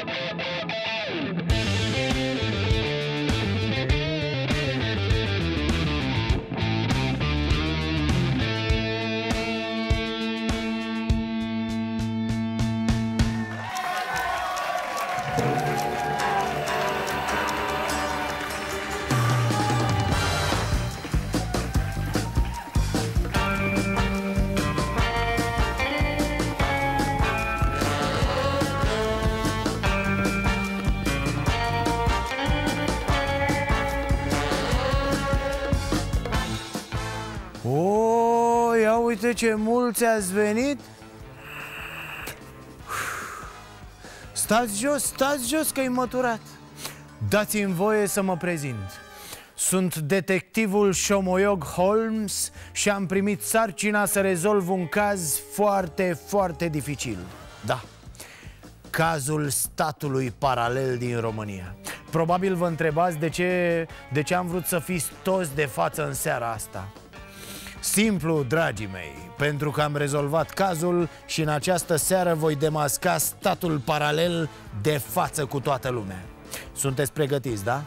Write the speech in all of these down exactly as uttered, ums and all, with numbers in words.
Uite ce mulți ați venit. Stați jos, stați jos că-i măturat. Dați-mi voie să mă prezint. Sunt detectivul Șomoiog Holmes și am primit sarcina să rezolv un caz foarte, foarte dificil. Da, cazul statului paralel din România. Probabil vă întrebați de ce, de ce am vrut să fiți toți de față în seara asta. Simplu, dragii mei, pentru că am rezolvat cazul și în această seară voi demasca statul paralel de față cu toată lumea. Sunteți pregătiți, da?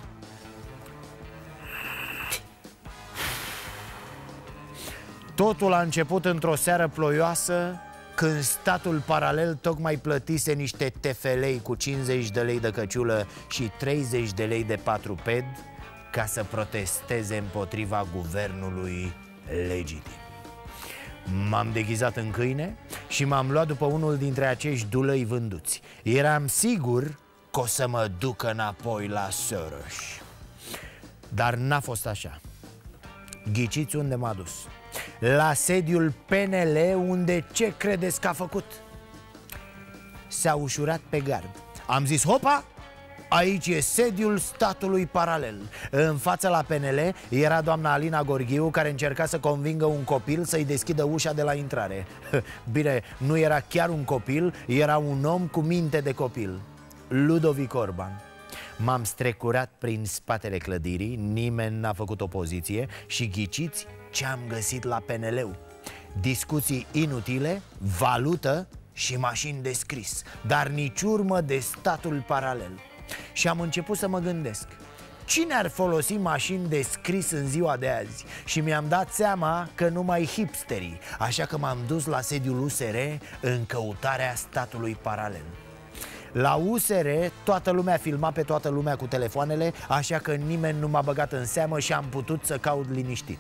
Totul a început într-o seară ploioasă, când statul paralel tocmai plătise niște tefelei cu cincizeci de lei de căciulă și treizeci de lei de patruped ca să protesteze împotriva guvernului legitim. M-am deghizat în câine și m-am luat după unul dintre acești dulăi vânduți. Eram sigur că o să mă duc înapoi la Soros. Dar n-a fost așa. Ghiciți unde m-a dus? La sediul P N L, unde ce credeți că a făcut? S-a ușurat pe gard. Am zis, hopa! Aici e sediul statului paralel. În fața la P N L era doamna Alina Gorghiu, care încerca să convingă un copil să-i deschidă ușa de la intrare. Bine, nu era chiar un copil, era un om cu minte de copil, Ludovic Orban. M-am strecurat prin spatele clădirii, nimeni n-a făcut opoziție și ghiciți ce am găsit la P N L-ul? Discuții inutile, valută și mașini de scris, dar nici urmă de statul paralel. Și am început să mă gândesc, cine ar folosi mașini de scris în ziua de azi? Și mi-am dat seama că numai hipsterii. Așa că m-am dus la sediul U S R în căutarea statului paralel. La U S R toată lumea filma pe toată lumea cu telefoanele, așa că nimeni nu m-a băgat în seamă și am putut să caut liniștit.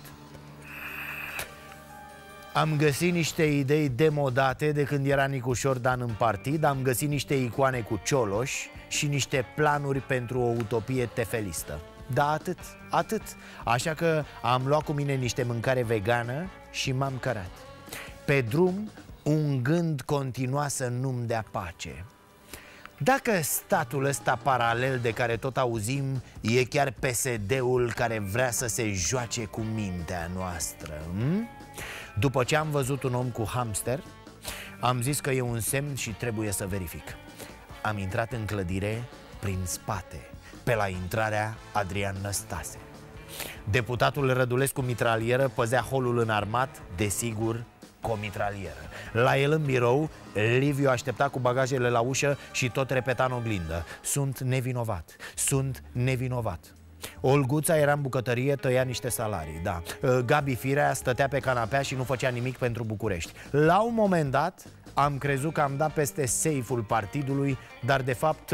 Am găsit niște idei demodate de când era Nicușor Dan în partid. Am găsit niște icoane cu Cioloș și niște planuri pentru o utopie tefelistă. Da, atât, atât. Așa că am luat cu mine niște mâncare vegană și m-am cărat. Pe drum, un gând continua să nu-mi dea pace. Dacă statul ăsta paralel de care tot auzim e chiar P S D-ul care vrea să se joace cu mintea noastră, hm? După ce am văzut un om cu hamster, am zis că e un semn și trebuie să verific. Am intrat în clădire prin spate, pe la intrarea Adrian Năstase. Deputatul Rădulescu mitralieră păzea holul înarmat, desigur, cu o mitralieră. La el în birou, Liviu aștepta cu bagajele la ușă și tot repeta în oglindă: sunt nevinovat, sunt nevinovat. Olguța era în bucătărie, tăia niște salarii, da. Gabi Firea stătea pe canapea și nu făcea nimic pentru București. La un moment dat am crezut că am dat peste seiful partidului, dar de fapt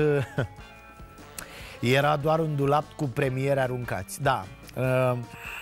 era doar un dulap cu premieri aruncați. Da, uh,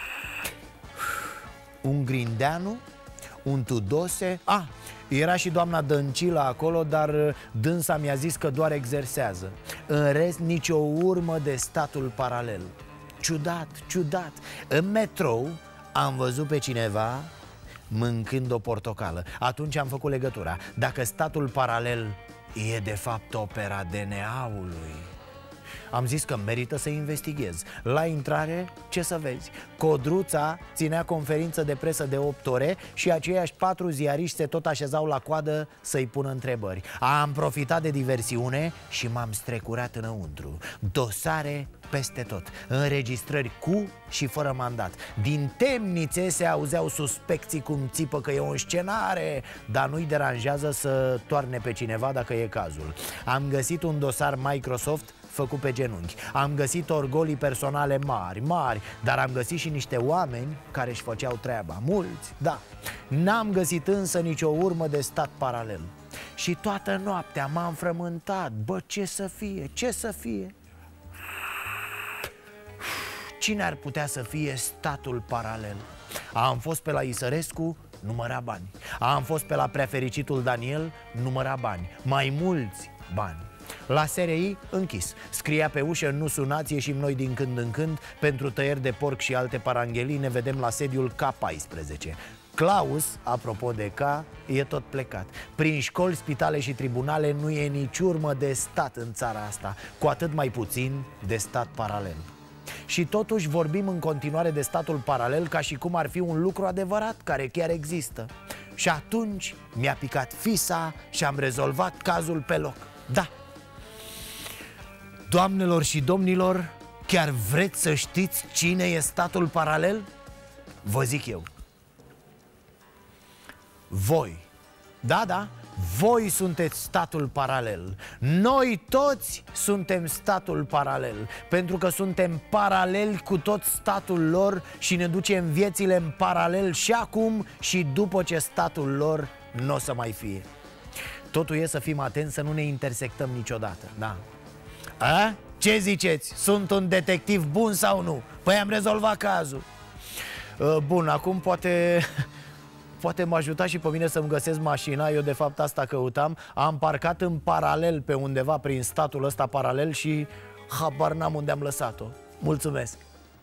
un Grindeanu, un Tudose. Ah, era și doamna Dăncilă acolo, dar dânsa mi-a zis că doar exersează. În rest, nicio urmă de statul paralel. Ciudat, ciudat. În metrou am văzut pe cineva mâncând o portocală. Atunci am făcut legătura. Dacă statul paralel e de fapt opera D N A-ului, Am zis că merită să investighez. La intrare, ce să vezi? Codruța ținea conferință de presă de opt ore și aceiași patru ziariști se tot așezau la coadă să-i pună întrebări. Am profitat de diversiune și m-am strecurat înăuntru. Dosare peste tot, înregistrări cu și fără mandat. Din temnițe se auzeau suspecții cum țipă că e o scenare, dar nu-i deranjează să toarne pe cineva dacă e cazul. Am găsit un dosar Microsoft făcut pe genunchi. Am găsit orgolii personale mari, mari, dar am găsit și niște oameni care își făceau treaba. Mulți, da. N-am găsit însă nicio urmă de stat paralel. Și toată noaptea m-am frământat. Bă, ce să fie, ce să fie? Cine ar putea să fie statul paralel? Am fost pe la Isărescu, număra bani. Am fost pe la preafericitul Daniel, număra bani. Mai mulți bani. La S R I, închis. Scria pe ușă: nu sunați, ieșim noi din când în când. Pentru tăieri de porc și alte paranghelii ne vedem la sediul K paisprezece. Claus, apropo de K, e tot plecat. Prin școli, spitale și tribunale nu e nici urmă de stat în țara asta, cu atât mai puțin de stat paralel. Și totuși vorbim în continuare de statul paralel ca și cum ar fi un lucru adevărat, care chiar există. Și atunci mi-a picat fisa și am rezolvat cazul pe loc. Da. Doamnelor și domnilor, chiar vreți să știți cine e statul paralel? Vă zic eu. Voi. Da, da, voi sunteți statul paralel. Noi toți suntem statul paralel, pentru că suntem paraleli cu tot statul lor și ne ducem viețile în paralel și acum și după ce statul lor n-o să mai fie. Totul e să fim atenți să nu ne intersectăm niciodată, da. A? Ce ziceți? Sunt un detectiv bun sau nu? Păi am rezolvat cazul. Bun, acum poate... Poate mă ajuta și pe mine să-mi găsesc mașina. Eu de fapt asta căutam. Am parcat în paralel pe undeva prin statul ăsta paralel și habar n-am unde am lăsat-o. Mulțumesc.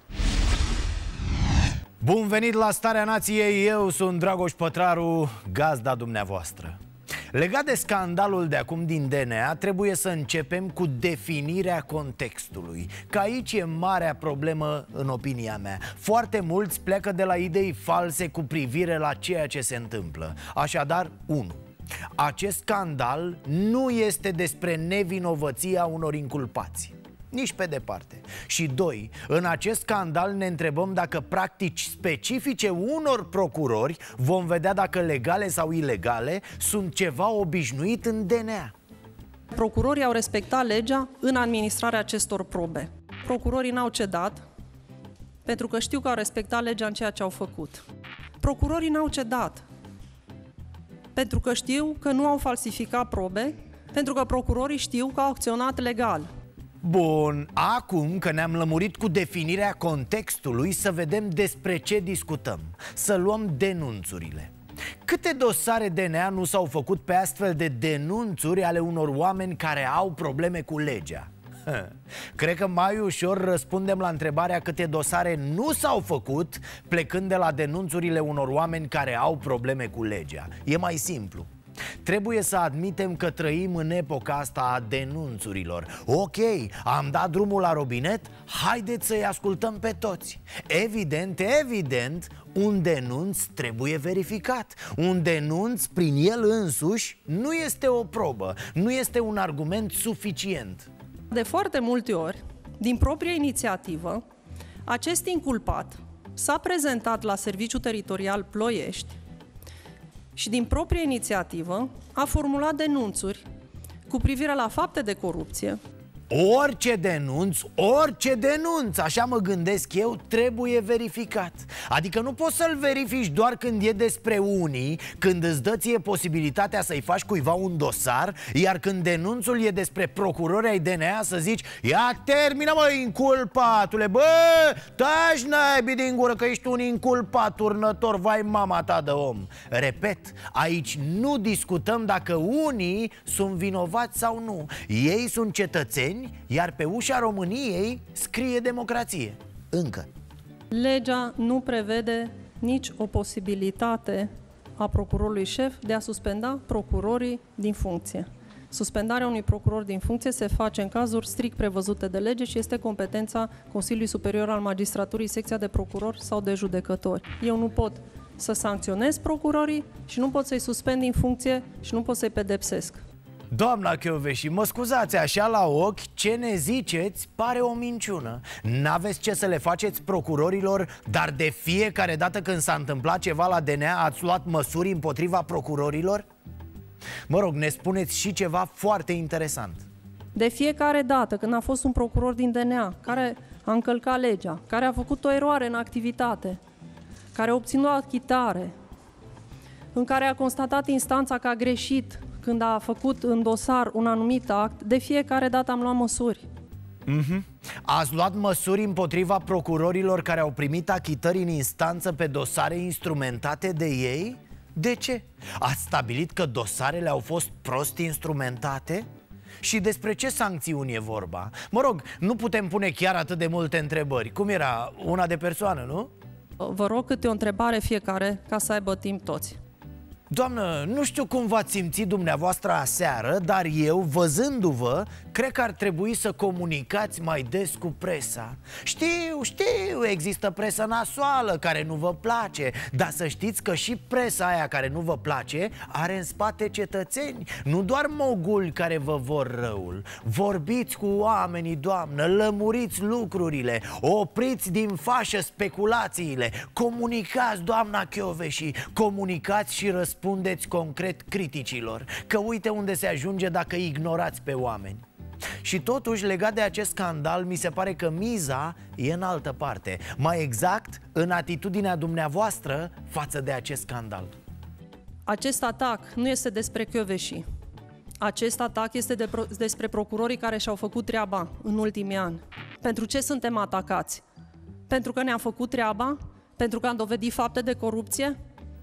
Bun venit la Starea Nației. Eu sunt Dragoș Pătraru, gazda dumneavoastră. Legat de scandalul de acum din D N A, trebuie să începem cu definirea contextului, că aici e marea problemă în opinia mea. Foarte mulți pleacă de la idei false cu privire la ceea ce se întâmplă. Așadar, unu. Acest scandal nu este despre nevinovăția unor inculpați. Nici pe departe. Și doi, în acest scandal ne întrebăm dacă practici specifice unor procurori vom vedea dacă legale sau ilegale sunt ceva obișnuit în D N A. Procurorii au respectat legea în administrarea acestor probe. Procurorii n-au cedat pentru că știu că au respectat legea în ceea ce au făcut. Procurorii n-au cedat pentru că știu că nu au falsificat probe, pentru că procurorii știu că au acționat legal. Bun, acum că ne-am lămurit cu definirea contextului, să vedem despre ce discutăm. Să luăm denunțurile. Câte dosare D N A nu s-au făcut pe astfel de denunțuri ale unor oameni care au probleme cu legea? Cred că mai ușor răspundem la întrebarea câte dosare nu s-au făcut plecând de la denunțurile unor oameni care au probleme cu legea. E mai simplu. Trebuie să admitem că trăim în epoca asta a denunțurilor. Ok, am dat drumul la robinet, haideți să-i ascultăm pe toți. Evident, evident, un denunț trebuie verificat. Un denunț prin el însuși nu este o probă, nu este un argument suficient. De foarte multe ori, din proprie inițiativă, acest inculpat s-a prezentat la Serviciul Teritorial Ploiești și din proprie inițiativă a formulat denunțuri cu privire la fapte de corupție. Orice denunț, orice denunț, așa mă gândesc eu, trebuie verificat. Adică nu poți să-l verifici doar când e despre unii, când îți dă ție posibilitatea să-i faci cuiva un dosar, iar când denunțul e despre procurori ai D N A să zici: ia termină, mă, inculpatule, bă, taci naibii din gură că ești un inculpat turnător, vai mama ta de om. Repet, aici nu discutăm dacă unii sunt vinovați sau nu. Ei sunt cetățeni, iar pe ușa României scrie democrație. Încă. Legea nu prevede nici o posibilitate a procurorului șef de a suspenda procurorii din funcție. Suspendarea unui procuror din funcție se face în cazuri strict prevăzute de lege și este competența Consiliului Superior al Magistraturii, secția de procurori sau de judecători. Eu nu pot să sancționez procurorii și nu pot să-i suspend din funcție și nu pot să-i pedepsesc. Doamna Chioveși, mă scuzați, așa la ochi, ce ne ziceți pare o minciună. N-aveți ce să le faceți procurorilor, dar de fiecare dată când s-a întâmplat ceva la D N A ați luat măsuri împotriva procurorilor? Mă rog, ne spuneți și ceva foarte interesant. De fiecare dată când a fost un procuror din D N A care a încălcat legea, care a făcut o eroare în activitate, care a obținut achitare, în care a constatat instanța că a greșit când a făcut în dosar un anumit act, de fiecare dată am luat măsuri. Mm-hmm. Ați luat măsuri împotriva procurorilor care au primit achitări în instanță pe dosare instrumentate de ei? De ce? Ați stabilit că dosarele au fost prost instrumentate? Și despre ce sancțiuni e vorba? Mă rog, nu putem pune chiar atât de multe întrebări. Cum era? Una de persoană, nu? Vă rog câte o întrebare fiecare, ca să aibă timp toți. Doamnă, nu știu cum v-ați simțit dumneavoastră aseară, dar eu, văzându-vă, cred că ar trebui să comunicați mai des cu presa. Știu, știu, există presă nasoală care nu vă place, dar să știți că și presa aia care nu vă place are în spate cetățeni, nu doar moguli care vă vor răul. Vorbiți cu oamenii, doamnă, lămuriți lucrurile, opriți din fașă speculațiile, comunicați, doamna Chioveși, comunicați și răspundeți. Răspundeți concret criticilor, că uite unde se ajunge dacă ignorați pe oameni. Și totuși, legat de acest scandal, mi se pare că miza e în altă parte. Mai exact, în atitudinea dumneavoastră față de acest scandal. Acest atac nu este despre Chioveși. Acest atac este de pro- despre procurorii care și-au făcut treaba în ultimii ani. Pentru ce suntem atacați? Pentru că ne-am făcut treaba? Pentru că am dovedit fapte de corupție?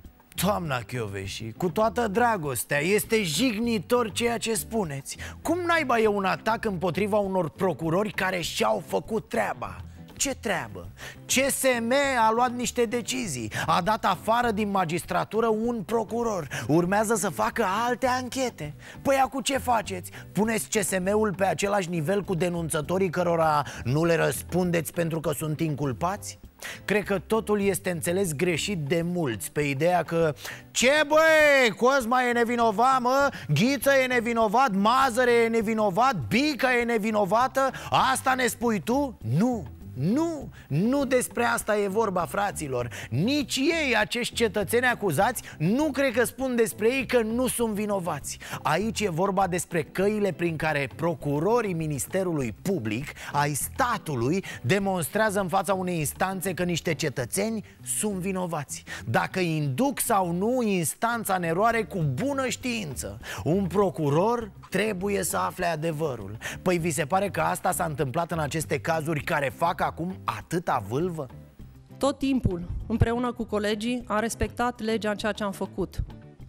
Doamna Chioveși, cu toată dragostea, este jignitor ceea ce spuneți. Cum naiba e un atac împotriva unor procurori care și-au făcut treaba? Ce treabă? C S M a luat niște decizii, a dat afară din magistratură un procuror, urmează să facă alte anchete. Păi acum ce faceți? Puneți C S M-ul pe același nivel cu denunțătorii cărora nu le răspundeți pentru că sunt inculpați? Cred că totul este înțeles greșit de mulți, pe ideea că ce băi, Cosma e nevinovat, mă, Ghiță e nevinovat, Mazăre e nevinovat, Bica e nevinovată, asta ne spui tu? Nu! Nu, nu despre asta e vorba, fraților. Nici ei, acești cetățeni acuzați, nu cred că spun despre ei că nu sunt vinovați. Aici e vorba despre căile prin care procurorii Ministerului Public, ai statului, demonstrează în fața unei instanțe că niște cetățeni sunt vinovați. Dacă induc sau nu instanța în eroare cu bună știință. Un procuror trebuie să afle adevărul. Păi vi se pare că asta s-a întâmplat în aceste cazuri care fac acum atâta vâlvă? Tot timpul, împreună cu colegii, am respectat legea în ceea ce am făcut.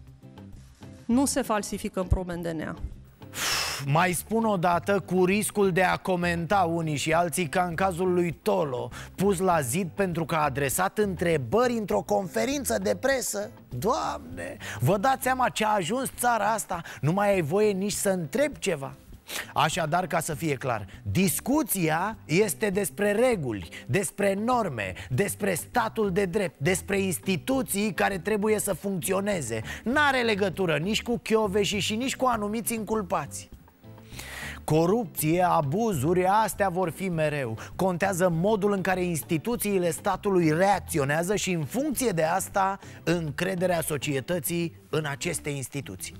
Nu se falsifică în probe în D N A. Mai spun o dată, cu riscul de a comenta unii și alții, ca în cazul lui Tolo, pus la zid pentru că a adresat întrebări într-o conferință de presă. Doamne, vă dați seama ce a ajuns țara asta? Nu mai ai voie nici să întrebi ceva. Așadar, ca să fie clar, discuția este despre reguli, despre norme, despre statul de drept, despre instituții care trebuie să funcționeze. N-are legătură nici cu Chioveși și nici cu anumiți inculpați. Corupție, abuzuri, astea vor fi mereu. Contează modul în care instituțiile statului reacționează și, în funcție de asta, încrederea societății în aceste instituții.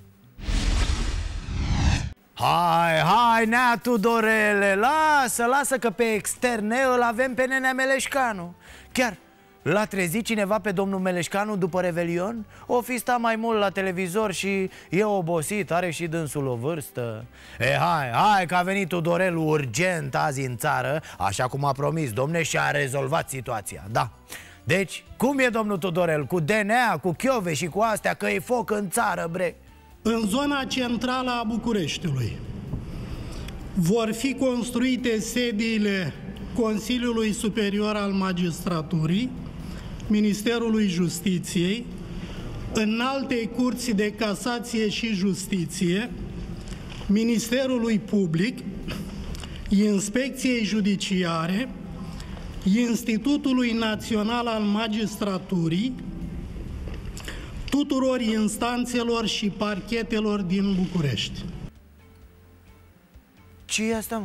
Hai, hai, Nea Tudorele, lasă, lasă că pe externe îl avem pe nenea Meleșcanu. Chiar, l-a trezit cineva pe domnul Meleșcanu după Revelion? O fi stat mai mult la televizor și e obosit, are și dânsul o vârstă. E, hai, hai că a venit Tudorel urgent azi în țară, așa cum a promis, domne, și a rezolvat situația, da. Deci, cum e domnul Tudorel, cu D N A, cu Chioveși și cu astea, că e foc în țară, bre? În zona centrală a Bucureștiului vor fi construite sediile Consiliului Superior al Magistraturii, Ministerului Justiției, Înaltei Curți de Casație și Justiție, Ministerului Public, Inspecției Judiciare, Institutului Național al Magistraturii, tuturor instanțelor și parchetelor din București. Ce e asta, mă?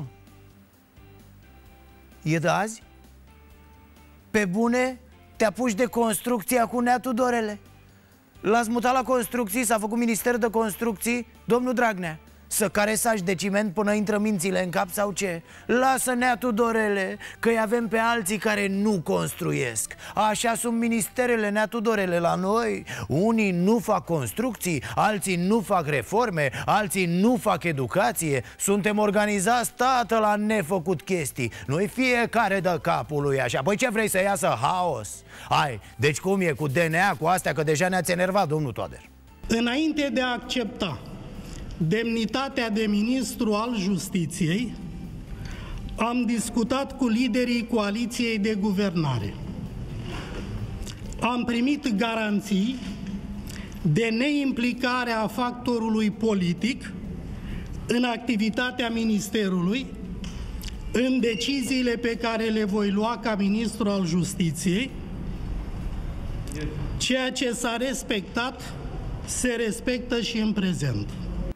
E de azi? Pe bune? Te apuci de construcția cu Nea Tudorele? L-ați mutat la construcții, s-a făcut minister de construcții, domnul Dragnea. Să care saci de ciment până intră mințile în cap sau ce? Lasă, Nea Tudorele, că-i avem pe alții care nu construiesc. Așa sunt ministerele, Nea Tudorele, la noi. Unii nu fac construcții, alții nu fac reforme, alții nu fac educație. Suntem organizați, tată, la nefăcut chestii. Nu-i fiecare de capul lui așa. Păi ce vrei, să iasă haos? Hai, deci cum e cu D N A, cu astea, că deja ne-ați enervat, domnul Toader. Înainte de a accepta demnitatea de ministru al Justiției, am discutat cu liderii coaliției de guvernare. Am primit garanții de neimplicare a factorului politic în activitatea ministerului, în deciziile pe care le voi lua ca ministru al Justiției. Ceea ce s-a respectat se respectă și în prezent.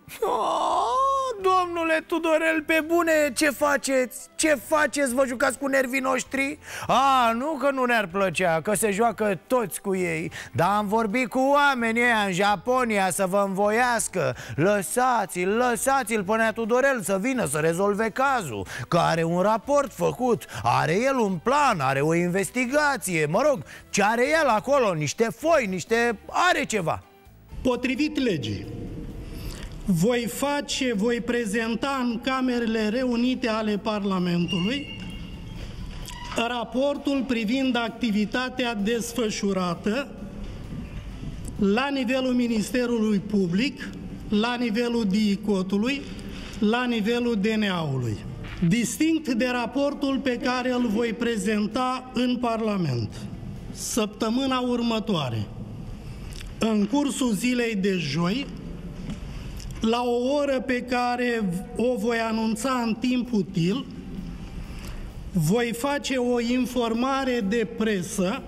Oh, domnule Tudorel, pe bune, ce faceți? Ce faceți? Vă jucați cu nervii noștri? A, nu că nu ne-ar plăcea, că se joacă toți cu ei. Dar am vorbit cu oamenii ăia în Japonia să vă învoiască. Lăsați-l, lăsați-l pe Nea Tudorel să vină să rezolve cazul, că are un raport făcut, are el un plan, are o investigație. Mă rog, ce are el acolo? Niște foi, niște... are ceva. Potrivit legii, voi face, voi prezenta în Camerele Reunite ale Parlamentului raportul privind activitatea desfășurată la nivelul Ministerului Public, la nivelul D I C O T-ului, la nivelul D N A-ului. Distinct de raportul pe care îl voi prezenta în Parlament săptămâna următoare, în cursul zilei de joi, la o oră pe care o voi anunța în timp util, voi face o informare de presă.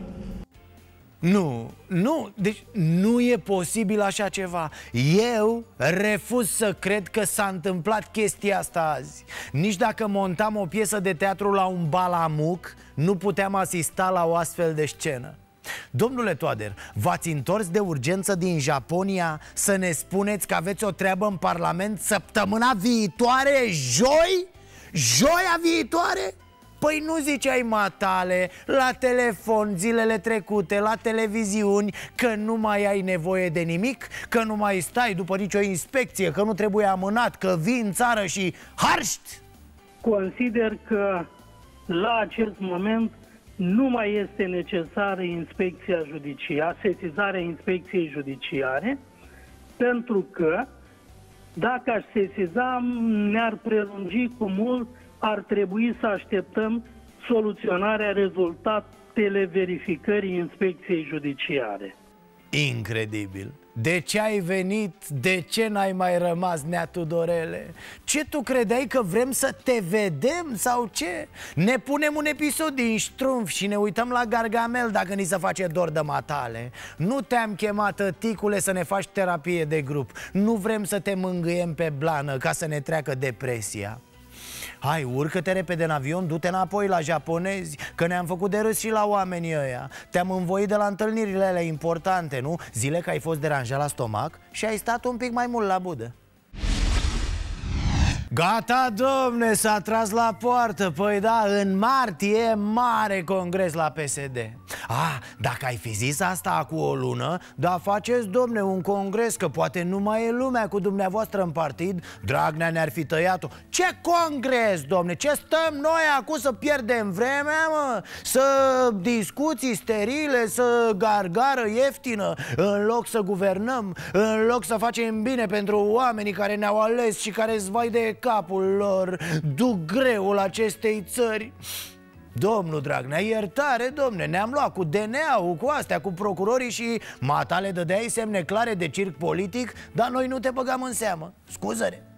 Nu, nu, deci nu e posibil așa ceva. Eu refuz să cred că s-a întâmplat chestia asta azi. Nici dacă montam o piesă de teatru la un balamuc, nu puteam asista la o astfel de scenă. Domnule Toader, v-ați întors de urgență din Japonia să ne spuneți că aveți o treabă în Parlament săptămâna viitoare, joi? Joia viitoare? Păi nu ziceai, matale, la telefon zilele trecute, la televiziuni, că nu mai ai nevoie de nimic, că nu mai stai după nicio inspecție, că nu trebuie amânat, că vii în țară și harști? Consider că la acest moment nu mai este necesară inspecția judiciară, sesizarea inspecției judiciare, pentru că dacă aș sesiza, ne-ar prelungi cu mult, ar trebui să așteptăm soluționarea rezultatele verificării inspecției judiciare. Incredibil! De ce ai venit? De ce n-ai mai rămas, Nea Tudorele? Ce, tu credeai că vrem să te vedem sau ce? Ne punem un episod din Ștrumf și ne uităm la Gargamel dacă ni se face dor de matale. Nu te-am chemat, tăticule, să ne faci terapie de grup. Nu vrem să te mângâiem pe blană ca să ne treacă depresia. Hai, urcă-te repede în avion, du-te înapoi la japonezi, că ne-am făcut de râs și la oamenii ăia. Te-am învoit de la întâlnirile alea importante, nu? Zile că ai fost deranjat la stomac și ai stat un pic mai mult la budă. Gata, domne, s-a tras la poartă. Păi da, în martie, mare congres la P S D. Ah, dacă ai fi zis asta cu o lună, da, faceți, domne, un congres, că poate nu mai e lumea cu dumneavoastră în partid, Dragnea ne-ar fi tăiat-o. Ce congres, domne? Ce stăm noi acum să pierdem vremea, mă? Să discuții sterile, să gargară ieftină, în loc să guvernăm, în loc să facem bine pentru oamenii care ne-au ales și care-ți vai de capul lor, duc greul acestei țări. Domnul Dragnea, iertare, domne, ne-am luat cu D N A-ul, cu astea, cu procurorii și matale dădeai semne clare de circ politic, dar noi nu te băgam în seamă. Scuză-ne.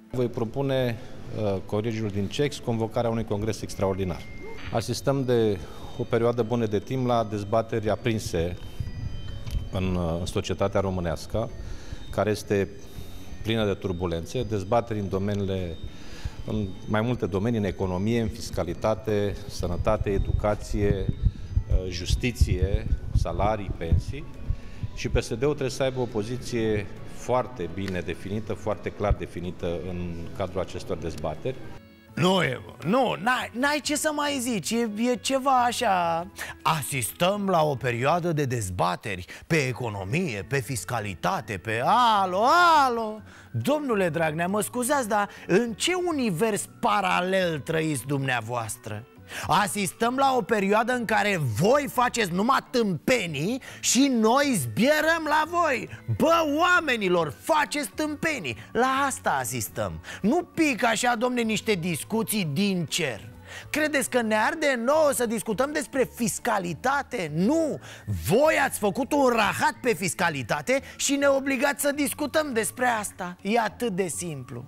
Voi propune uh, colegilor din C E X convocarea unui congres extraordinar. Asistăm de o perioadă bună de timp la dezbateri aprinse în, uh, în societatea românească, care este plină de turbulențe, dezbateri în domeniile, în mai multe domenii, în economie, în fiscalitate, sănătate, educație, justiție, salarii, pensii. Și P S D-ul trebuie să aibă o poziție foarte bine definită, foarte clar definită în cadrul acestor dezbateri. Nu, e, nu, n-ai, n-ai ce să mai zici, e, e ceva așa. Asistăm la o perioadă de dezbateri pe economie, pe fiscalitate, pe alo, alo. Domnule Dragnea, mă scuzați, dar în ce univers paralel trăiți dumneavoastră? Asistăm la o perioadă în care voi faceți numai tâmpenii și noi zbierăm la voi. Bă, oamenilor, faceți tâmpenii. La asta asistăm. Nu pic așa, domne, niște discuții din cer. Credeți că ne arde nouă să discutăm despre fiscalitate? Nu! Voi ați făcut un rahat pe fiscalitate și ne obligați să discutăm despre asta. E atât de simplu.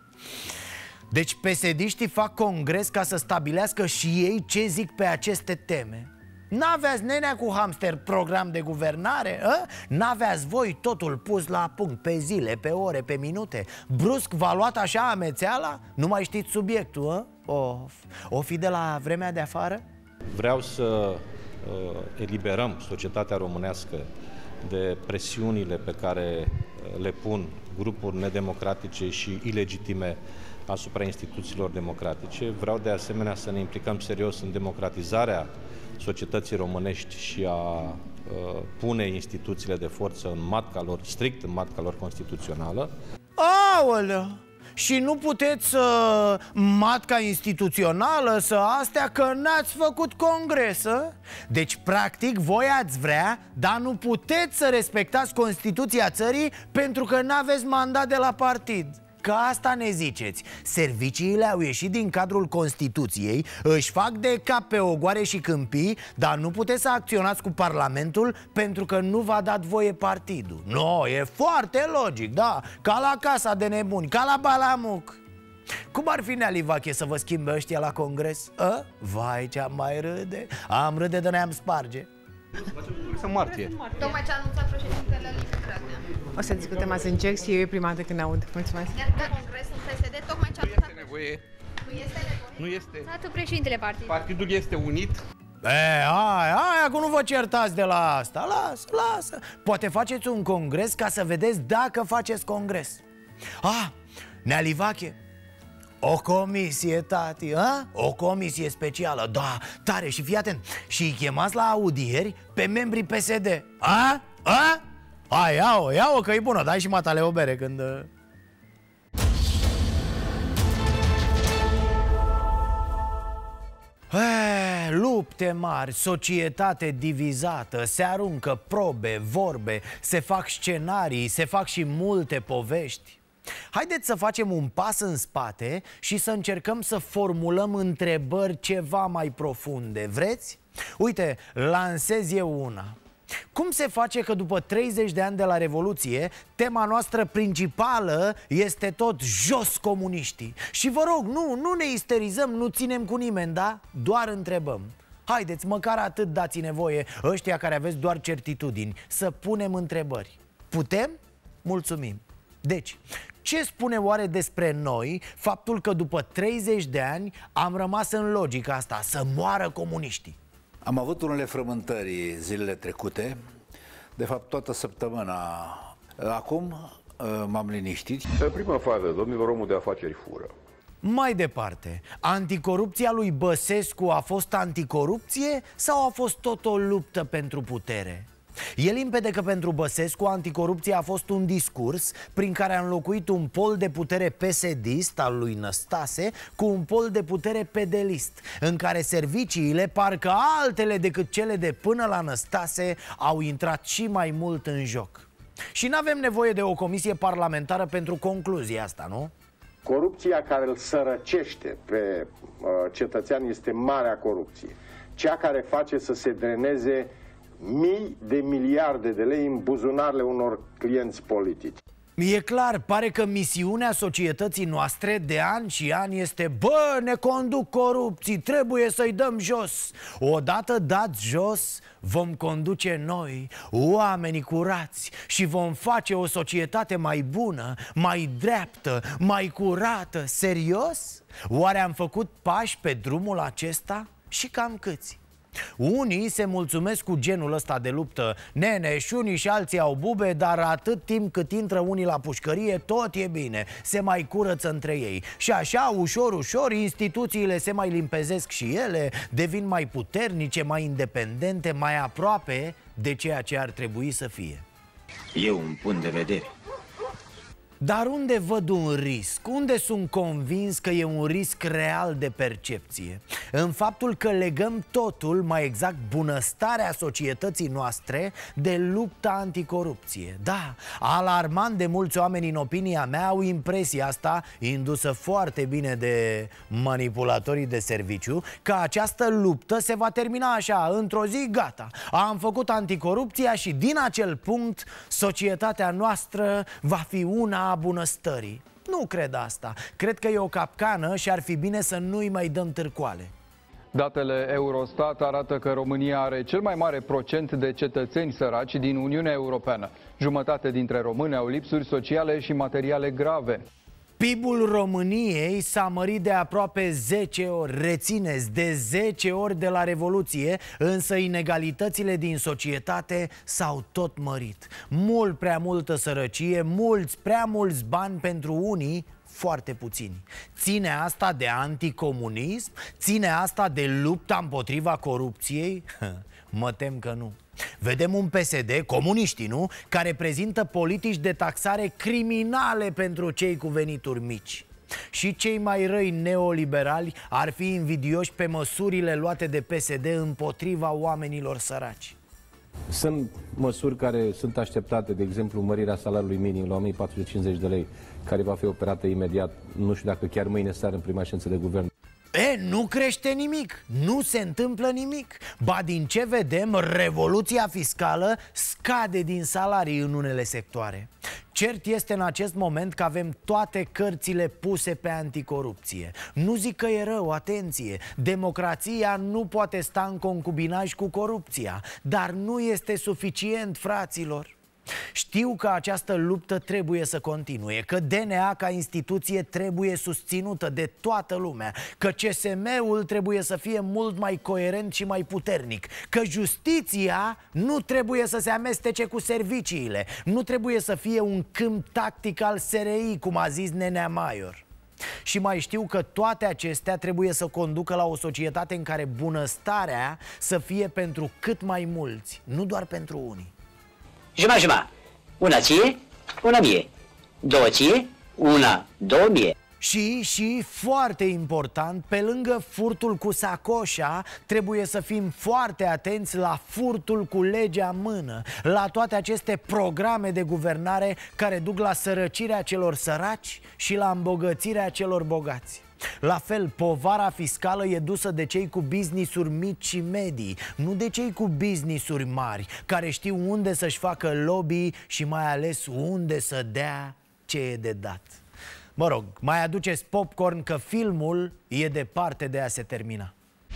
Deci P S D-știi fac congres ca să stabilească și ei ce zic pe aceste teme. N-aveați, nenea cu hamster, program de guvernare? N-aveați voi totul pus la punct, pe zile, pe ore, pe minute? Brusc v-a luat așa amețeala? Nu mai știți subiectul, a? Of. O fi de la vremea de afară? Vreau să uh, eliberăm societatea românească de presiunile pe care le pun grupuri nedemocratice și ilegitime asupra instituțiilor democratice. Vreau de asemenea să ne implicăm serios în democratizarea societății românești și a uh, pune instituțiile de forță în matca lor, strict în matca lor constituțională. Aoleu! Și nu puteți să uh, matca instituțională, să astea, că n-ați făcut congres, a? Deci, practic, voi ați vrea, dar nu puteți să respectați Constituția țării pentru că n-aveți mandat de la partid. Că asta ne ziceți. Serviciile au ieșit din cadrul Constituției, își fac de cap pe ogoare și câmpii, dar nu puteți să acționați cu Parlamentul pentru că nu v-a dat voie partidul. No, e foarte logic, da, ca la casa de nebuni, ca la Balamuc. Cum ar fi, Nea Livache, să vă schimbe ăștia la congres? A? Vai, ce-am mai râde. Am râde de ne-am sparge. În martie. Tocmai ce a anunțat președintele Liviu Dragnea. O să discutăm azi în C E X și e prima dată când aud. Mulțumesc. Iar de congres în P S D, tocmai ce a anunțat... Nu este nevoie. Nu este nevoie? Nu este. Atât președintele partidului. Partidul este unit. E, hai, hai, acum nu vă certați de la asta. Lasă, lasă. Poate faceți un congres ca să vedeți dacă faceți congres. Ah, Nea Livache, o comisie, tati, a? O comisie specială, da, tare, și fii atent. Și îi chemați la audieri pe membrii P S D. A? A? Hai, ia-o, ia-o că e bună, dai și matale o bere când... E, lupte mari, societate divizată, se aruncă probe, vorbe, se fac scenarii, se fac și multe povești. Haideți să facem un pas în spate și să încercăm să formulăm întrebări ceva mai profunde. Vreți? Uite, lansez eu una. Cum se face că după treizeci de ani de la Revoluție, tema noastră principală este tot jos comuniștii? Și vă rog, nu, nu ne isterizăm, nu ținem cu nimeni, da? Doar întrebăm. Haideți, măcar atât dați nevoie, ăștia care aveți doar certitudini, să punem întrebări. Putem? Mulțumim. Deci, ce spune oare despre noi faptul că după treizeci de ani am rămas în logica asta, să moară comuniștii? Am avut unele frământări zilele trecute, de fapt toată săptămâna. Acum m-am liniștit. În prima fază, domnilor, omul de afaceri fură. Mai departe, anticorupția lui Băsescu a fost anticorupție sau a fost tot o luptă pentru putere? E limpede că pentru Băsescu anticorupția a fost un discurs prin care a înlocuit un pol de putere P S D-ist al lui Năstase cu un pol de putere P D L-ist, în care serviciile, parcă altele decât cele de până la Năstase, au intrat și mai mult în joc. Și n-avem nevoie de o comisie parlamentară pentru concluzia asta, nu? Corupția care îl sărăcește pe uh, cetățean este marea corupție. Cea care face să se dreneze mii de miliarde de lei în buzunarele unor clienți politici. E clar, pare că misiunea societății noastre de ani și ani este: bă, ne conduc corupții, trebuie să-i dăm jos. Odată dați jos, vom conduce noi, oamenii curați, și vom face o societate mai bună, mai dreaptă, mai curată. Serios? Oare am făcut pași pe drumul acesta? Și cam câți? Unii se mulțumesc cu genul ăsta de luptă: nene, și unii și alții au bube, dar atât timp cât intră unii la pușcărie, tot e bine, se mai curăță între ei. Și așa, ușor, ușor, instituțiile se mai limpezesc și ele, devin mai puternice, mai independente, mai aproape de ceea ce ar trebui să fie. E un punct de vedere. Dar unde văd un risc? Unde sunt convins că e un risc real de percepție? În faptul că legăm totul, mai exact bunăstarea societății noastre, de lupta anticorupție. Da, alarmant de mulți oameni, în opinia mea, au impresia asta, indusă foarte bine de manipulatorii de serviciu, că această luptă se va termina așa, într-o zi, gata, am făcut anticorupția și din acel punct societatea noastră va fi una a bunăstării. Nu cred asta. Cred că e o capcană și ar fi bine să nu-i mai dăm târcoale. Datele Eurostat arată că România are cel mai mare procent de cetățeni săraci din Uniunea Europeană. Jumătate dintre români au lipsuri sociale și materiale grave. P I B-ul României s-a mărit de aproape zece ori, rețineți, de zece ori de la Revoluție, însă inegalitățile din societate s-au tot mărit. Mult prea multă sărăcie, mulți, prea mulți bani pentru unii, foarte puțini. Ține asta de anticomunism? Ține asta de lupta împotriva corupției? Mă tem că nu. Vedem un P S D, comuniștii, nu? Care prezintă politici de taxare criminale pentru cei cu venituri mici. Și cei mai răi neoliberali ar fi invidioși pe măsurile luate de P S D împotriva oamenilor săraci. Sunt măsuri care sunt așteptate, de exemplu mărirea salariului minim la o mie patru sute cincizeci de lei, care va fi operată imediat, nu știu dacă chiar mâine seară în prima ședință de guvern. E, nu crește nimic, nu se întâmplă nimic. Ba, din ce vedem, revoluția fiscală scade din salarii în unele sectoare. Cert este în acest moment că avem toate cărțile puse pe anticorupție. Nu zic că e rău, atenție, democrația nu poate sta în concubinaj cu corupția, dar nu este suficient, fraților. Știu că această luptă trebuie să continue, că D N A ca instituție trebuie susținută de toată lumea, că C S M-ul trebuie să fie mult mai coerent și mai puternic, că justiția nu trebuie să se amestece cu serviciile, nu trebuie să fie un câmp tactic al S R I, cum a zis Nenea Maior. Și mai știu că toate acestea trebuie să conducă la o societate în care bunăstarea să fie pentru cât mai mulți, nu doar pentru unii. Jumătate, jumătate. Una ție, una mie. Două ție, una, două mie. Și, și, foarte important, pe lângă furtul cu sacoșa, trebuie să fim foarte atenți la furtul cu legea în mână, la toate aceste programe de guvernare care duc la sărăcirea celor săraci și la îmbogățirea celor bogați. La fel, povara fiscală e dusă de cei cu business-uri mici și medii, nu de cei cu business-uri mari, care știu unde să-și facă lobby și mai ales unde să dea ce e de dat. Mă rog, mai aduceți popcorn că filmul e departe de a se termina.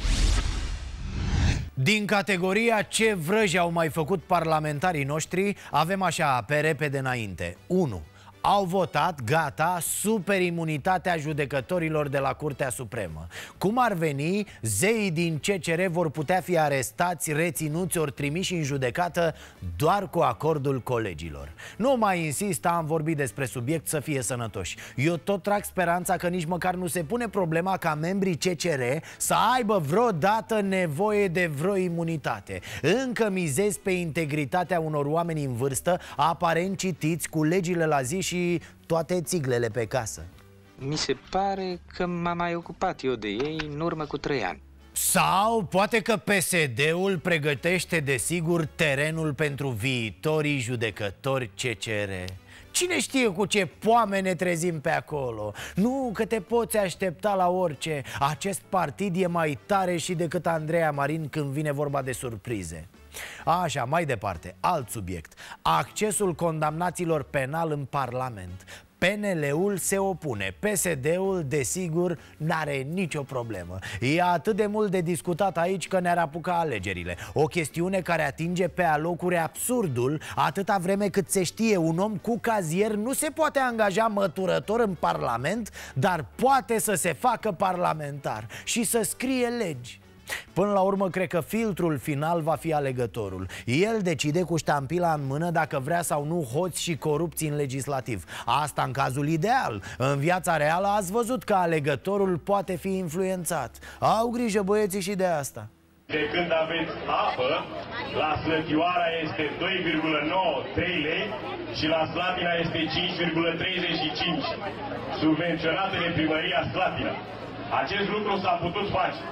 Din categoria ce vrăji au mai făcut parlamentarii noștri, avem așa, pe repede înainte. unu. Au votat, gata, superimunitatea judecătorilor de la Curtea Supremă. Cum ar veni, zeii din C C R vor putea fi arestați, reținuți ori trimiși în judecată doar cu acordul colegilor. Nu mai insist, am vorbit despre subiect, să fie sănătoși. Eu tot trag speranța că nici măcar nu se pune problema ca membrii C C R să aibă vreodată nevoie de vreo imunitate. Încă mizez pe integritatea unor oameni în vârstă, aparent citiți, cu legile la zi și toate țiglele pe casă. Mi se pare că m-am mai ocupat eu de ei în urmă cu trei ani. Sau poate că P S D-ul pregătește desigur terenul pentru viitorii judecători C C R. Cine știe cu ce poame ne trezim pe acolo? Nu că te poți aștepta la orice. Acest partid e mai tare și decât Andreea Marin când vine vorba de surprize. Așa, mai departe, alt subiect. Accesul condamnaților penal în Parlament. P N L-ul se opune, P S D-ul, desigur, n-are nicio problemă. E atât de mult de discutat aici că ne-ar apuca alegerile. O chestiune care atinge pe alocuri absurdul, atâta vreme cât se știe un om cu cazier nu se poate angaja măturător în Parlament, dar poate să se facă parlamentar și să scrie legi. Până la urmă, cred că filtrul final va fi alegătorul. El decide cu ștampila în mână dacă vrea sau nu hoți și corupții în legislativ. Asta în cazul ideal. În viața reală ați văzut că alegătorul poate fi influențat. Au grijă băieții și de asta. De când aveți apă, la Slătioara este doi virgulă nouăzeci și trei lei și la Slatina este cinci virgulă treizeci și cinci, subvenționată de primăria Slatina. Acest lucru s-a putut face.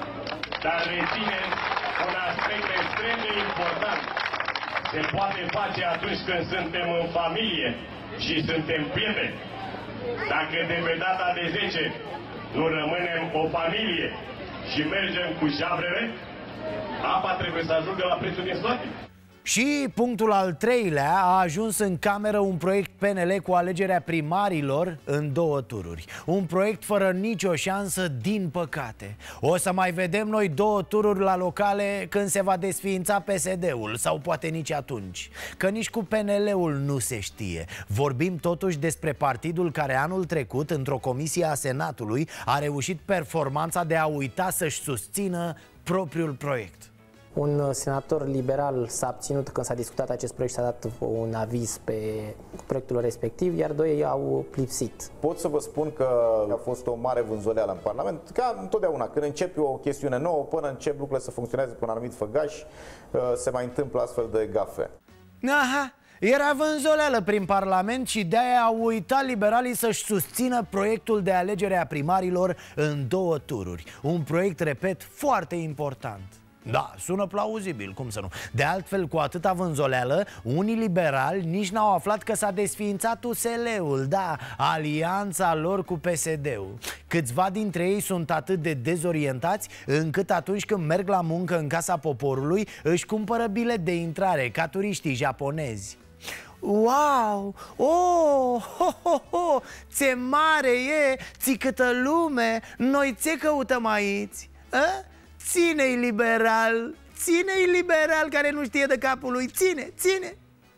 Dar rețineți un aspect extrem de important. Se poate face atunci când suntem în familie și suntem prieteni. Dacă de pe data de zece nu rămânem o familie și mergem cu jabrele, apa trebuie să ajungă la prețul din Slatina. Și punctul al treilea, a ajuns în cameră un proiect P N L cu alegerea primarilor în două tururi. Un proiect fără nicio șansă, din păcate. O să mai vedem noi două tururi la locale când se va desființa P S D-ul, sau poate nici atunci. Că nici cu P N L-ul nu se știe. Vorbim totuși despre partidul care anul trecut, într-o comisie a Senatului, a reușit performanța de a uita să-și susțină propriul proiect. Un senator liberal s-a abținut când s-a discutat acest proiect și s-a dat un aviz pe proiectul respectiv, iar doi au lipsit. Pot să vă spun că a fost o mare vânzoleală în Parlament, ca întotdeauna, când începi o chestiune nouă, până încep lucrurile să funcționeze pe un anumit făgaș, se mai întâmplă astfel de gafe. Aha! Era vânzoleală prin Parlament și de-aia au uitat liberalii să-și susțină proiectul de alegere a primarilor în două tururi. Un proiect, repet, foarte important. Da, sună plauzibil, cum să nu. De altfel, cu atâta vânzoleală, unii liberali nici n-au aflat că s-a desființat U S L-ul. Da, alianța lor cu P S D-ul. Câțiva dintre ei sunt atât de dezorientați încât atunci când merg la muncă în Casa Poporului își cumpără bilet de intrare, ca turiștii japonezi. Wow! Oh! Ho, ho, ho! Ce mare e! Ți câtă lume! Noi ce căutăm aici? A? Ține-i liberal, ține-i liberal care nu știe de capul lui, ține, ține.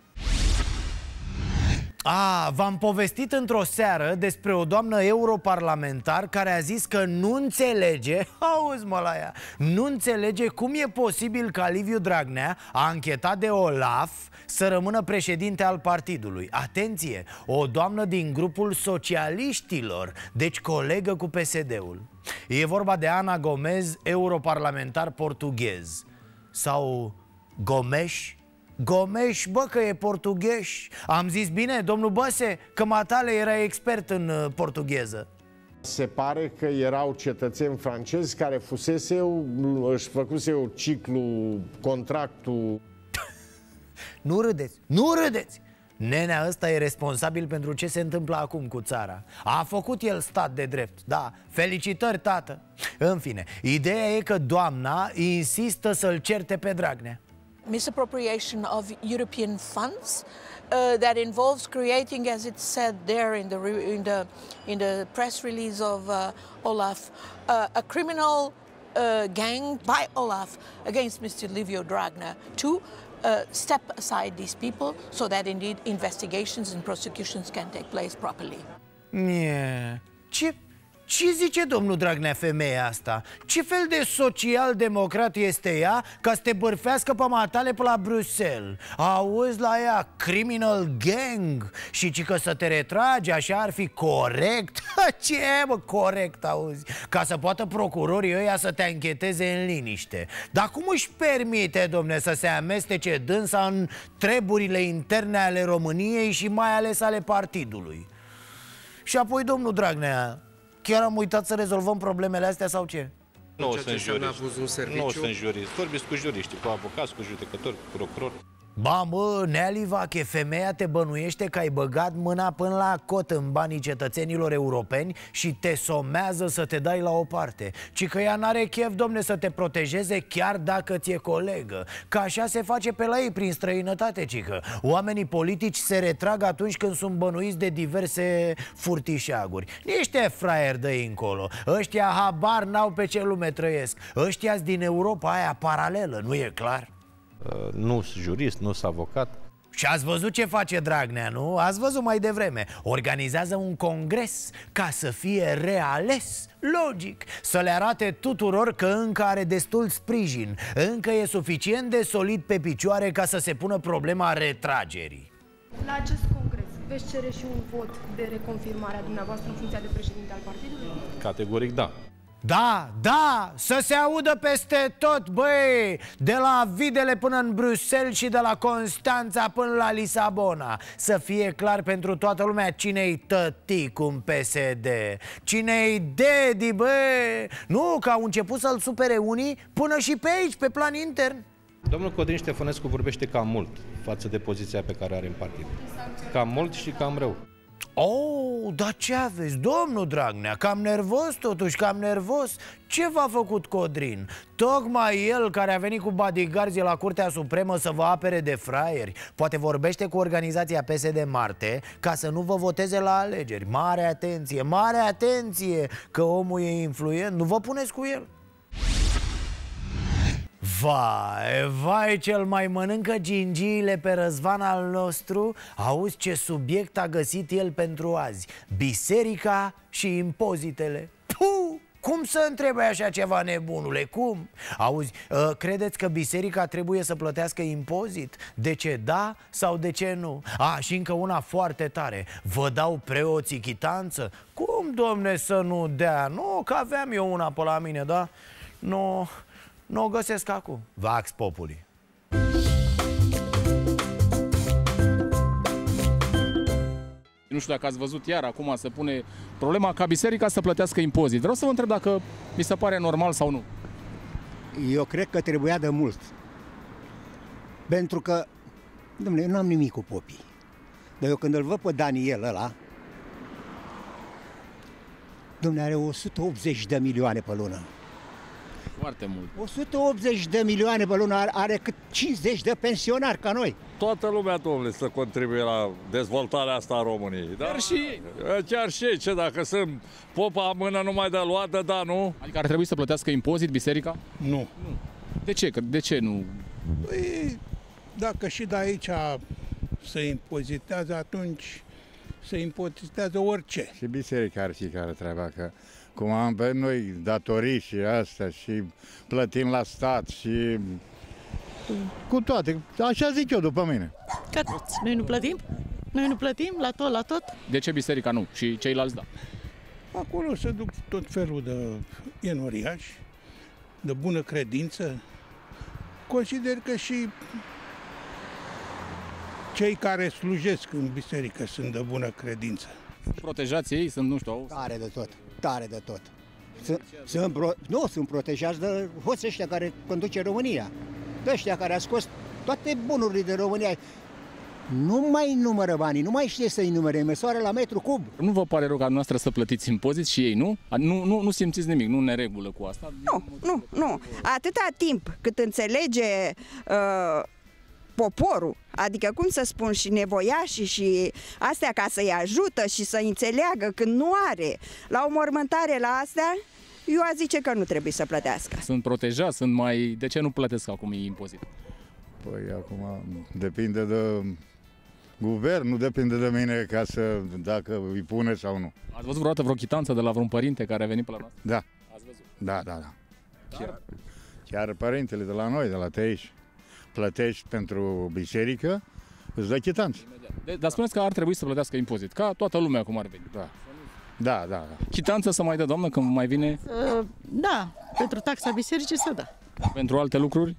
A, v-am povestit într-o seară despre o doamnă europarlamentar care a zis că nu înțelege, auzi mă la ea, nu înțelege cum e posibil ca Liviu Dragnea, anchetat de OLAF, să rămână președinte al partidului. Atenție, o doamnă din grupul socialiștilor, deci colegă cu P S D-ul. E vorba de Ana Gomes, europarlamentar portughez. Sau Gomes? Gomes, bă, că e portughez. Am zis bine, domnul Băse, că matale era expert în uh, portugheză. Se pare că erau cetățeni francezi care fuseseau, își făcuseau ciclu, contractul. Nu râdeți, nu râdeți! Nenea ăsta e responsabil pentru ce se întâmplă acum cu țara. A făcut el stat de drept, da, felicitări, tată. În fine, ideea e că doamna insistă să-l certe pe Dragnea. Misappropriation of European funds uh, that involves creating, as it said there in the in the in the press release of uh, Olaf, uh, a criminal uh, gang by Olaf against Mister Liviu Dragnea to uh, step aside these people so that indeed investigations and prosecutions can take place properly. Yeah. Ce Ce zice domnul Dragnea femeia asta? Ce fel de social-democrat este ea ca să te bârfească pe matale pe la Bruxelles? Auzi la ea, criminal gang. Și ci că să te retragi așa ar fi corect? Ce e, mă, corect, auzi? Ca să poată procurorii ăia să te ancheteze în liniște. Dar cum își permite, domne, să se amestece dânsa în treburile interne ale României și mai ales ale partidului? Și apoi, domnul Dragnea, chiar am uitat să rezolvăm problemele astea sau ce? Nu sunt juriști. Nu sunt juriști. Vorbiți cu juriști, cu avocați, cu judecători, cu procurori. Ba mă, Nea Livache, femeia te bănuiește că ai băgat mâna până la cot în banii cetățenilor europeni și te somează să te dai la o parte. Ci că ea n-are chef, domne, să te protejeze chiar dacă ți-e colegă. Că așa se face pe la ei prin străinătate, cică. Oamenii politici se retrag atunci când sunt bănuiți de diverse furtișaguri. Niște fraieri de încolo. Ăștia habar n-au pe ce lume trăiesc. Ăștia-s din Europa aia paralelă, nu e clar? Uh, nu sunt jurist, nu sunt avocat. Și ați văzut ce face Dragnea, nu? Ați văzut mai devreme. Organizează un congres ca să fie reales. Logic. Să le arate tuturor că încă are destul sprijin. Încă e suficient de solid pe picioare ca să se pună problema retragerii. La acest congres veți cere și un vot de reconfirmare a dumneavoastră în funcția de președinte al partidului? Categoric da. Da, da, să se audă peste tot, băi. De la Videle până în Bruxelles și de la Constanța până la Lisabona. Să fie clar pentru toată lumea cine-i tăticul în P S D, cine-i dedi, băi. Nu, că au început să-l supere unii până și pe aici, pe plan intern. Domnul Codrin Ștefănescu vorbește cam mult față de poziția pe care are în partid. Cam mult și cam rău. Oh, dar ce aveți, domnul Dragnea? Cam nervos totuși, cam nervos. Ce v-a făcut Codrin? Tocmai el care a venit cu bodyguards la Curtea Supremă să vă apere de fraieri. Poate vorbește cu organizația P S D Marte ca să nu vă voteze la alegeri. Mare atenție, mare atenție, că omul e influent, nu vă puneți cu el. Vai, vai, cel mai mănâncă gingiile pe Răzvan al nostru. Auzi ce subiect a găsit el pentru azi: biserica și impozitele. Puh! Cum să întrebe așa ceva, nebunule? Cum? Auzi, credeți că biserica trebuie să plătească impozit? De ce da sau de ce nu? A, și încă una foarte tare: vă dau preoții chitanță? Cum, domne, să nu dea? Nu, că aveam eu una pe la mine, da? Nu... Nu o găsesc acum. Vax Populi. Nu știu dacă ați văzut, iar acum se pune problema ca biserica să plătească impozit. Vreau să vă întreb dacă mi se pare normal sau nu. Eu cred că trebuia de mult. Pentru că, dom'le, eu n-am nimic cu popii. Dar eu când îl văd pe Daniel ăla, dom'le, are o sută optzeci de milioane pe lună. Foarte mult. o sută optzeci de milioane pe lună, are, are cât cincizeci de pensionari ca noi. Toată lumea, domnule, să contribuie la dezvoltarea asta a României. Da? Chiar și ei. Chiar și ei. Ce, dacă sunt popa mână numai de luată, da, nu? Adică ar trebui să plătească impozit biserica? Nu. Nu. De ce? De ce nu? Păi, dacă și de aici se impozitează, atunci se impozitează orice. Și biserica ar fi care treaba, că cum am pe noi datorii și astea și plătim la stat și cu toate, așa zic eu după mine. Că noi nu plătim? Noi nu plătim la tot, la tot? De ce biserica nu și ceilalți da? Acolo se duc tot felul de enoriași, de bună credință. Consider că și cei care slujesc în biserică sunt de bună credință. Protejați ei? Sunt, nu știu... Tare de tot, tare de tot. Sunt, sunt pro, nu, sunt protejați de hoții ăștia care conduce România. De ăștia care a scos toate bunurile de România. Nu mai numără banii, nu mai știe să-i numere, măsoară la metru cub. Nu vă pare rău ca noastră să plătiți impozit și ei, nu? Nu, nu, nu simțiți nimic, nu neregulă cu asta? Nu, nu, nu. Atâta timp cât înțelege uh, poporul, adică cum să spun, și nevoiașii și astea ca să-i ajută și să înțeleagă când nu are la o mormântare la astea, eu aș zice că nu trebuie să plătească. Sunt protejați, sunt mai... De ce nu plătesc acum impozit? Păi acum depinde de guvern, nu depinde de mine ca să, dacă îi pune sau nu. Ați văzut vreodată vreo chitanță de la vreun părinte care a venit pe la noastră? Da. Ați văzut? Da, da, da. Chiar, chiar părintele de la noi, de la Teiș, plătești pentru biserică, îți dă chitanță. De, dar spuneți că ar trebui să plătească impozit, ca toată lumea cum ar veni. Da. Da, da, da. Chitanță să mai dă, doamnă, când mai vine? Uh, da, pentru taxa bisericii să da. Pentru alte lucruri?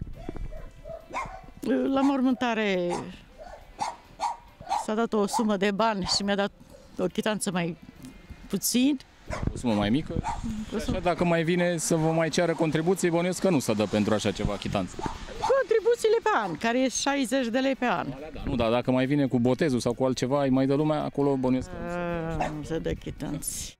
La mormântare s-a dat o sumă de bani și mi-a dat o chitanță mai puțin. O sumă mai mică? Și așa, dacă mai vine să vă mai ceară contribuții, bănuiesc că nu se dă pentru așa ceva chitanță. Contribuții contribuțiile pe an, care e șaizeci de lei pe an. Da, nu, dar dacă mai vine cu botezul sau cu altceva, îi mai dă lumea, acolo bănuiesc. Nu se dă chitanți.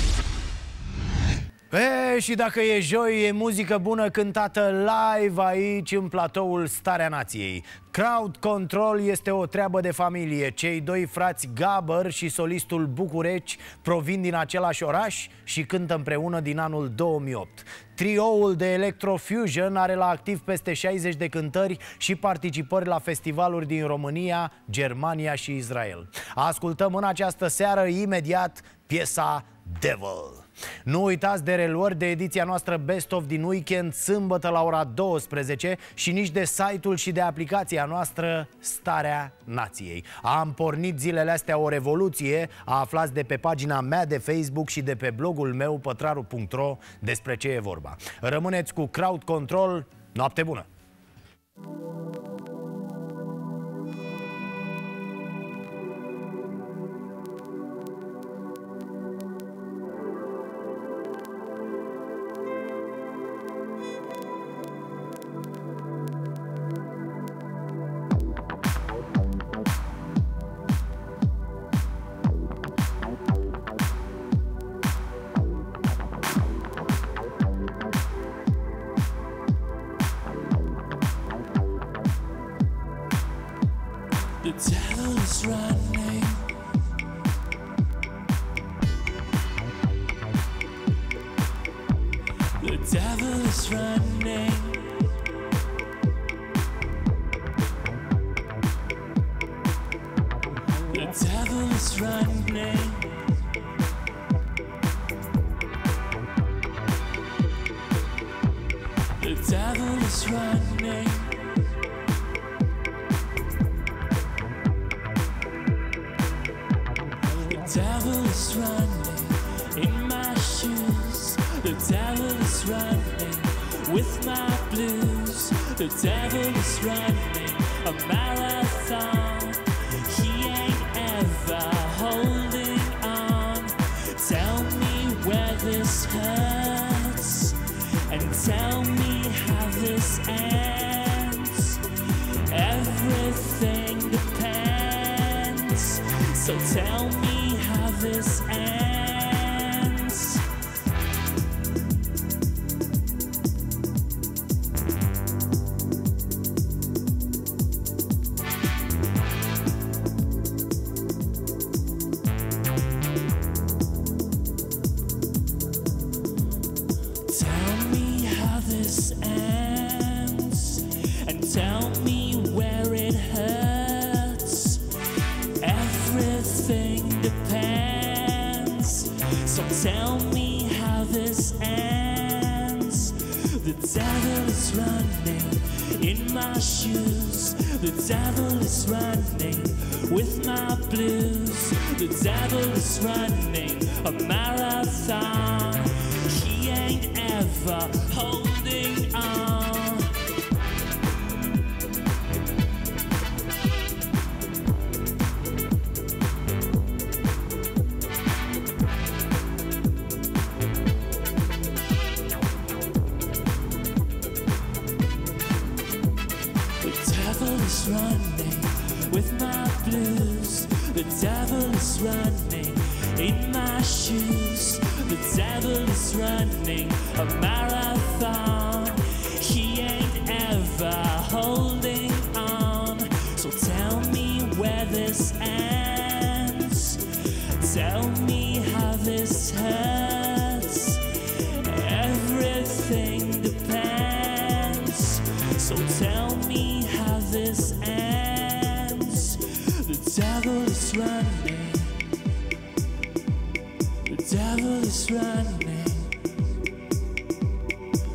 E, și dacă e joi, e muzică bună cântată live aici în platoul Starea Nației. Crowd Control este o treabă de familie. Cei doi frați Gabăr și solistul Bucureci provin din același oraș și cântă împreună din anul două mii opt. Trioul de Electrofusion are la activ peste șaizeci de cântări și participări la festivaluri din România, Germania și Israel. Ascultăm în această seară imediat piesa Devil. Nu uitați de reluări de ediția noastră Best of din weekend, sâmbătă la ora douăsprezece, și nici de site-ul și de aplicația noastră Starea Nației. Am pornit zilele astea o revoluție, aflați de pe pagina mea de Facebook și de pe blogul meu pătraru punct ro despre ce e vorba. Rămâneți cu Crowd Control, noapte bună!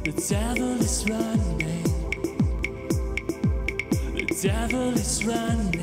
Devil is running.